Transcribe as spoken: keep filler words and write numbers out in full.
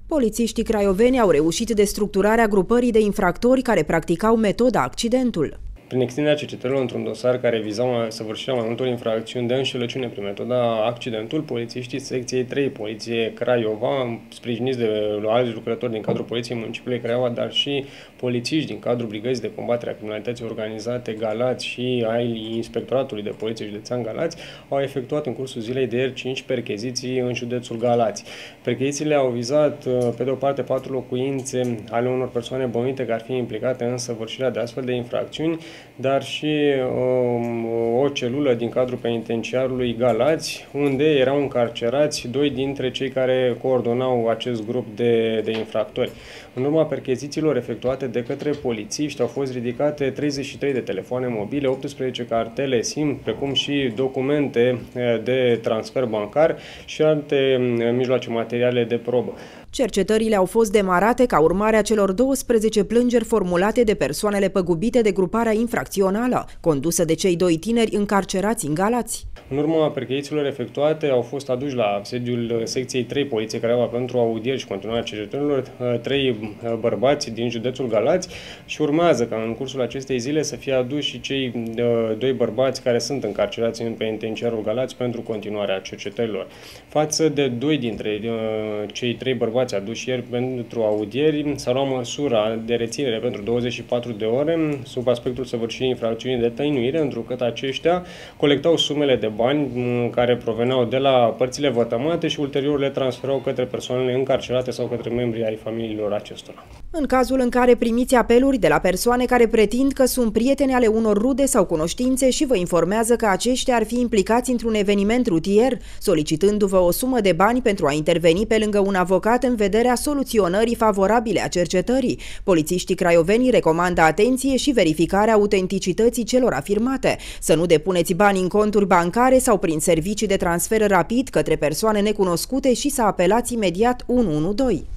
Polițiștii craioveni au reușit destructurarea grupării de infractori care practicau metoda accidentul. Prin extinderea cercetărilor într-un dosar care vizau săvârșirea mai multor infracțiuni de înșelăciune prin metoda accidentul, polițiștii secției trei Poliție Craiova, sprijiniți de alți lucrători din cadrul Poliției Municipiului Craiova, dar și polițiști din cadrul Brigăzii de Combatere a Criminalității Organizate Galați și ai Inspectoratului de Poliție Județean Galați, au efectuat în cursul zilei de ieri cinci percheziții în județul Galați. Perchezițiile au vizat, pe de o parte, patru locuințe ale unor persoane bănuite că ar fi implicate în săvârșirea de astfel de infracțiuni, dar și um, o celulă din cadrul penitenciarului Galați, unde erau încarcerați doi dintre cei care coordonau acest grup de, de infractori. În urma perchezițiilor efectuate de către polițiști au fost ridicate treizeci și trei de telefoane mobile, optsprezece cartele SIM, precum și documente de transfer bancar și alte mijloace materiale de probă. Cercetările au fost demarate ca urmare a celor douăsprezece plângeri formulate de persoanele păgubite de gruparea infracțională, condusă de cei doi tineri încarcerați în Galați. În urma perchezițiilor efectuate au fost aduși la sediul secției trei Poliție Craiova pentru audieri și continuarea cercetărilor trei bărbați din județul Galați și urmează ca în cursul acestei zile să fie aduși și cei doi bărbați care sunt încarcerați în penitenciarul Galați pentru continuarea cercetărilor. Față de doi dintre cei trei bărbați aduși ieri pentru audieri, s-a luat măsura de reținere pentru douăzeci și patru de ore sub aspectul săvârșirii infracțiunii de tăinuire, întrucât aceștia colectau sumele de bani care proveneau de la părțile vătămate și ulterior le transferau către persoanele încarcerate sau către membrii ai familiilor acestora. În cazul în care primiți apeluri de la persoane care pretind că sunt prieteni ale unor rude sau cunoștințe și vă informează că aceștia ar fi implicați într-un eveniment rutier, solicitându-vă o sumă de bani pentru a interveni pe lângă un avocat în vederea soluționării favorabile a cercetării, polițiștii craioveni recomandă atenție și verificarea autenticității celor afirmate, să nu depuneți bani în conturi bancare sau prin servicii de transfer rapid către persoane necunoscute și să apelați imediat unu unu doi.